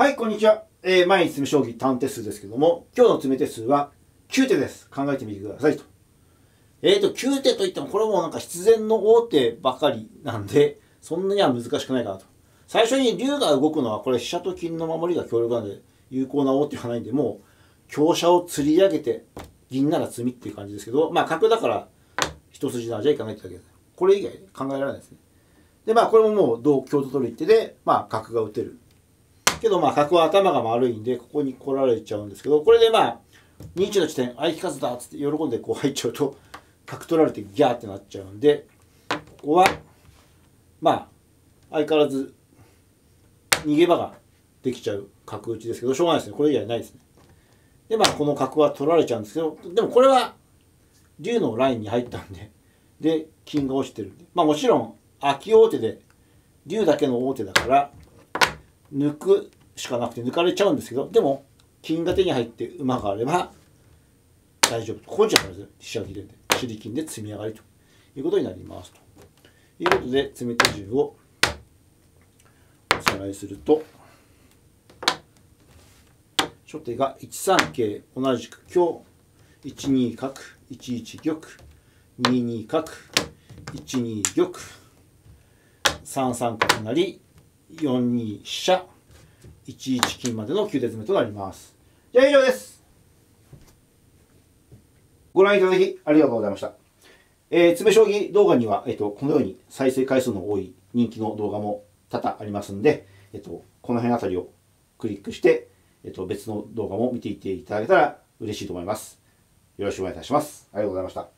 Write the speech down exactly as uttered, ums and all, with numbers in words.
はい、こんにちは。えー、毎日詰将棋単手数ですけども、今日の詰め手数はきゅう手です。考えてみてくださいと。えーと、きゅう手といっても、これもなんか必然の王手ばかりなんで、そんなには難しくないかなと。最初に竜が動くのは、これ飛車と金の守りが強力なんで、有効な王手はないんで、もう、香車を釣り上げて、銀なら詰みっていう感じですけど、まあ角だから、一筋縄じゃいかないってだけです。これ以外考えられないですね。で、まあこれももう同香と取る一手で、まあ角が打てる。けどまあ角は頭が丸いんでここに来られちゃうんですけど、これでまあにいちの地点相引かずだっつって喜んでこう入っちゃうと角取られてギャーってなっちゃうんで、ここはまあ相変わらず逃げ場ができちゃう角打ちですけど、しょうがないですね。これ以外ないですね。でまあこの角は取られちゃうんですけど、でもこれは竜のラインに入ったんで、で金が落ちてるんで、まあもちろん空き王手で竜だけの王手だから抜くしかなくて抜かれちゃうんですけど、でも金が手に入って馬があれば大丈夫と。ここにちゃったんですよ。飛車切れで手裏金で積み上がりということになりますということで、詰め手順をおさらいすると、初手がいちさん桂同じく香、いちに角、いちいち玉、にに角、いちに玉、さんさん角成、よんに飛車、いちいち金までのきゅう手詰めとなります。じゃあ以上です。ご覧いただきありがとうございました。えー、詰将棋動画には、えっと、このように再生回数の多い人気の動画も多々ありますんで、えっと、この辺あたりをクリックして、えっと、別の動画も見ていっていただけたら嬉しいと思います。よろしくお願いいたします。ありがとうございました。